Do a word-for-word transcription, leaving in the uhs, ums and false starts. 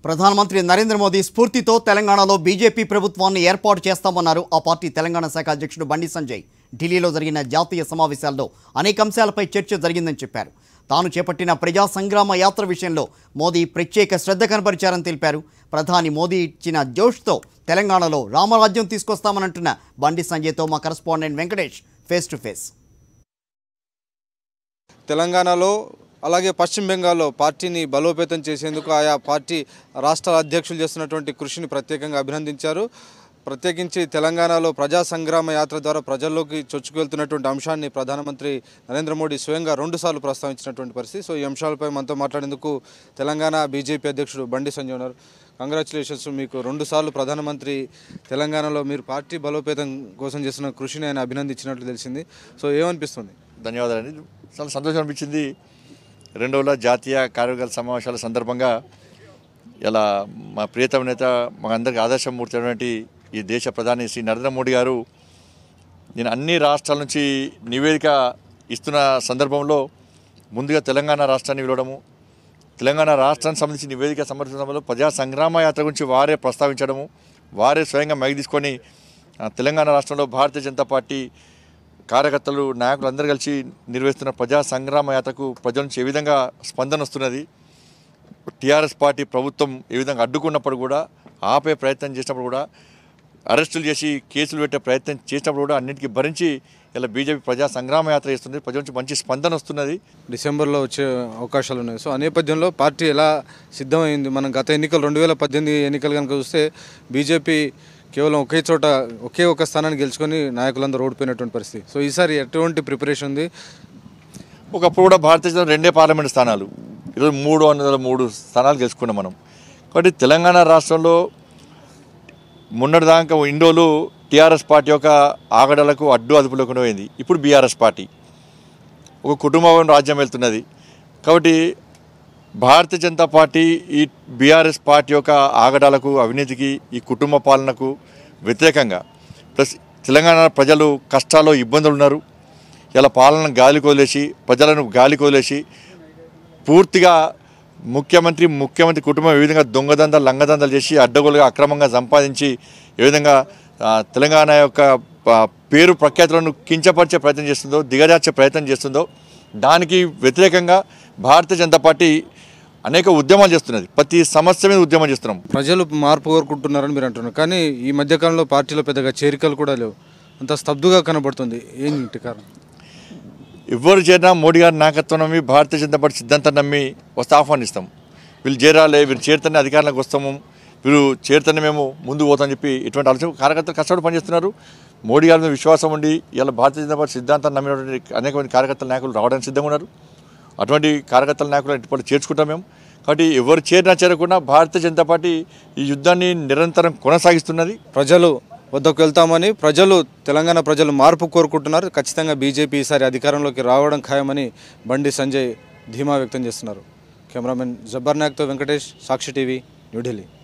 ప్రధానమంత్రి నరేంద్ర మోదీ స్ఫూర్తితో తెలంగాణలో బీజేపీ ప్రభుత్వాన్ని ఏర్పాటు చేస్తామన్నారు ఆ పార్టీ తెలంగాణ శాఖ అధ్యక్షుడు బండి సంజయ్. ఢిల్లీలో జరిగిన జాతీయ సమావేశాల్లో అనేక అంశాలపై చర్చ జరిగిందని చెప్పారు. తాను చేపట్టిన ప్రజా సంగ్రామ యాత్ర విషయంలో మోదీ ప్రత్యేక శ్రద్ధ కనబరిచారని తెలిపారు. ప్రధాని మోదీ ఇచ్చిన జోష్తో తెలంగాణలో రామరాజ్యం తీసుకొస్తామనంటున్న బండి సంజయ్తో మా correspondent Venkatesh face to face. తెలంగాణలో అలాగే పశ్చిమ బెంగాల్లో పార్టీని బలోపేతం చేసేందుకు ఆయా పార్టీ రాష్ట్ర అధ్యక్షులు చేస్తున్నటువంటి కృషిని ప్రత్యేకంగా అభినందించారు. ప్రత్యేకించి తెలంగాణలో ప్రజా సంగ్రామ యాత్ర ద్వారా ప్రజల్లోకి చొచ్చుకెళ్తున్నటువంటి అంశాన్ని ప్రధానమంత్రి నరేంద్ర మోడీ స్వయంగా రెండుసార్లు ప్రస్తావించినటువంటి పరిస్థితి. సో ఈ అంశాలపై మనతో మాట్లాడేందుకు తెలంగాణ బీజేపీ అధ్యక్షుడు బండి సంజయ్ ఉన్నారు. కంగ్రాచులేషన్స్, మీకు రెండుసార్లు ప్రధానమంత్రి తెలంగాణలో మీరు పార్టీ బలోపేతం కోసం చేస్తున్న కృషిని ఆయన అభినందించినట్లు తెలిసింది. సో ఏమనిపిస్తుంది? ధన్యవాదాలండి. చాలా సంతోషం అనిపించింది. రెండవ జాతీయ కార్యవర్గాల సమావేశాల సందర్భంగా ఇలా మా ప్రియతమ నేత మా అందరికీ ఆదర్శమూర్తి అయినటువంటి ఈ దేశ ప్రధాని శ్రీ నరేంద్ర మోడీ గారు నేను అన్ని రాష్ట్రాల నుంచి నివేదిక ఇస్తున్న సందర్భంలో ముందుగా తెలంగాణ రాష్ట్రాన్ని పిలవడము, తెలంగాణ రాష్ట్రానికి సంబంధించి నివేదిక సమర్పించడంలో ప్రజా సంగ్రామ యాత్ర గురించి వారే ప్రస్తావించడము, వారే స్వయంగా మైక్ తీసుకొని తెలంగాణ రాష్ట్రంలో భారతీయ జనతా పార్టీ కార్యకర్తలు నాయకులు అందరూ కలిసి నిర్వహిస్తున్న ప్రజా సంగ్రామ యాత్రకు ప్రజల నుంచి ఏ విధంగా స్పందన వస్తున్నది, టీఆర్ఎస్ పార్టీ ప్రభుత్వం ఏ విధంగా అడ్డుకున్నప్పుడు కూడా ఆపే ప్రయత్నం చేసినప్పుడు కూడా అరెస్టులు చేసి కేసులు పెట్టే ప్రయత్నం చేసినప్పుడు కూడా అన్నింటికీ భరించి ఇలా బీజేపీ ప్రజా సంగ్రామ యాత్ర చేస్తుంది. ప్రజల నుంచి మంచి స్పందన వస్తున్నది. డిసెంబర్లో వచ్చే అవకాశాలు ఉన్నాయి. సో ఆ నేపథ్యంలో పార్టీ ఎలా సిద్ధమైంది? మనం గత ఎన్నికలు రెండు వేల పద్దెనిమిది ఎన్నికలు కనుక చూస్తే బీజేపీ కేవలం ఒకే చోట ఒకే ఒక స్థానాన్ని గెలుచుకొని నాయకులందరూ ఓడిపోయినటువంటి పరిస్థితి. సో ఈసారి ఎటువంటి ప్రిపరేషన్ ఉంది? ఒకప్పుడు కూడా భారతీయ జనతా రెండే పార్లమెంట్ స్థానాలు, ఈరోజు మూడు వందల మూడు స్థానాలు గెలుచుకున్నాం మనం. కాబట్టి తెలంగాణ రాష్ట్రంలో మొన్నటిదాకా ఇండోలు టీఆర్ఎస్ పార్టీ యొక్క ఆగడాలకు అడ్డు అదుపు లేకుండా పోయింది. ఇప్పుడు బీఆర్ఎస్ పార్టీ ఒక కుటుంబం రాజ్యం వెళ్తున్నది. కాబట్టి భారతీయ జనతా పార్టీ ఈ బీఆర్ఎస్ పార్టీ యొక్క ఆగడాలకు, అవినీతికి, ఈ కుటుంబ పాలనకు వ్యతిరేకంగా ప్లస్ తెలంగాణ ప్రజలు కష్టాల్లో ఇబ్బందులు ఉన్నారు. ఇలా పాలన గాలికి వదిలేసి ప్రజలను గాలికి వదిలేసి పూర్తిగా ముఖ్యమంత్రి ముఖ్యమంత్రి కుటుంబం ఏ విధంగా దొంగదందాలు లంగదందాలు చేసి అడ్డగోలుగా అక్రమంగా సంపాదించి ఏ విధంగా తెలంగాణ యొక్క పేరు ప్రఖ్యాతులను కించపరిచే ప్రయత్నం చేస్తుందో, దిగజార్చే ప్రయత్నం చేస్తుందో దానికి వ్యతిరేకంగా భారతీయ జనతా పార్టీ అనేక ఉద్యమాలు చేస్తున్నది. ప్రతి సమస్య మీద ఉద్యమం చేస్తున్నాం. ప్రజలు మార్పు కోరుకుంటున్నారని మీరు అంటున్నారు, కానీ ఈ మధ్యకాలంలో పార్టీలో పెద్దగా చేరికలు కూడా లేవు, అంత స్తబ్దుగా కనబడుతుంది. ఏంటి కారణం? ఎవరు చేరినా మోడీ గారి నాయకత్వం నమ్మి భారతీయ జనతా పార్టీ సిద్ధాంతం నమ్మి వస్తే ఆహ్వానిస్తాం. వీళ్ళు చేరాలి, వీళ్ళు చేరితేనే అధికారంలోకి వస్తాము, వీళ్ళు చేరితేనే మేము ముందుకు పోతామని చెప్పి ఇటువంటి ఆలోచన కార్యకర్తలు కష్టపడి పనిచేస్తున్నారు. మోడీ గారి మీద విశ్వాసం ఉండి ఇలా భారతీయ జనతా పార్టీ సిద్ధాంతాన్ని నమ్మినటువంటి అనేక మంది కార్యకర్తల నాయకులు రావడానికి సిద్ధంగా ఉన్నారు. అటువంటి కార్యకర్తల నాయకులు ఇప్పుడు చేర్చుకుంటాం మేము. కాబట్టి ఎవరు చేరినా చేరకుండా భారతీయ జనతా పార్టీ ఈ యుద్ధాన్ని నిరంతరం కొనసాగిస్తున్నది. ప్రజలు వద్దకు వెళ్తామని ప్రజలు తెలంగాణ ప్రజలు మార్పు కోరుకుంటున్నారు. ఖచ్చితంగా బీజేపీ ఈసారి అధికారంలోకి రావడం ఖాయమని బండి సంజయ్ ధీమా వ్యక్తం చేస్తున్నారు. కెమెరామెన్ జబ్బర్ నాయక్తో వెంకటేష్, సాక్షి టీవీ, న్యూఢిల్లీ.